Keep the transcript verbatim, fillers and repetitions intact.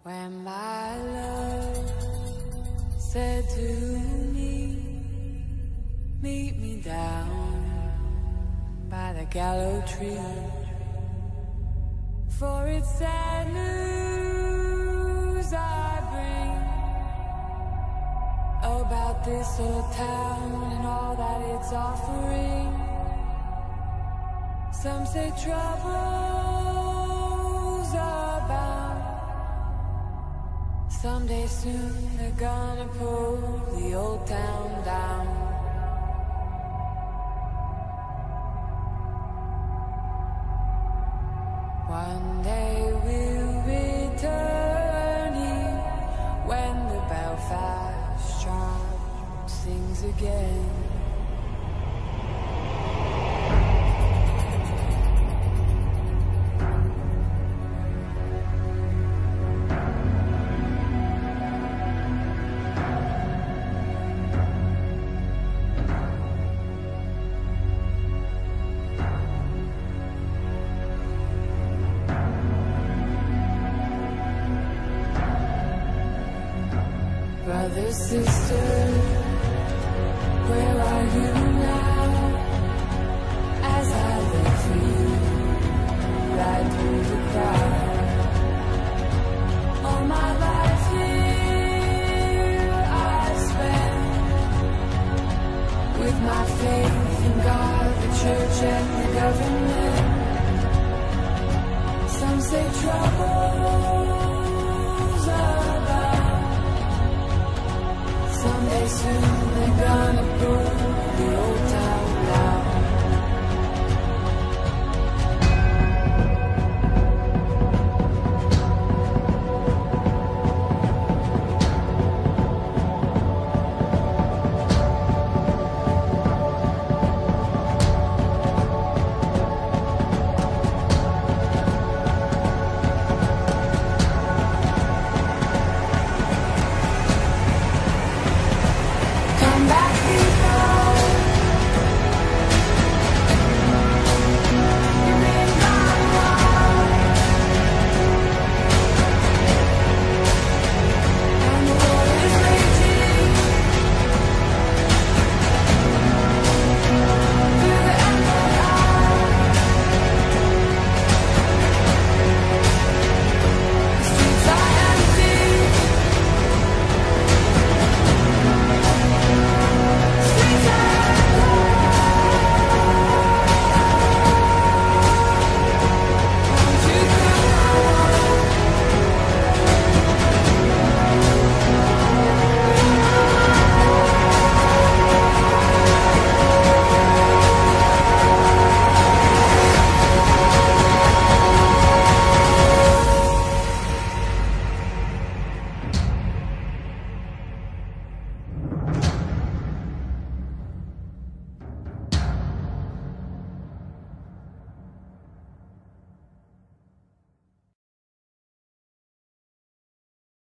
When my love said to me, meet me down by the gallow tree, for it's sad news I bring about this old town and all that it's offering. Some say troubles abound. Someday soon they're gonna pull the old town down. One day we'll return here when the Belfast child sings again. Brother, sister, where are you now? As I look for you, right through the crowd. All my life here I've spent with my faith in God, the church and the government. Some say troubles abound. Someday soon they're gonna pull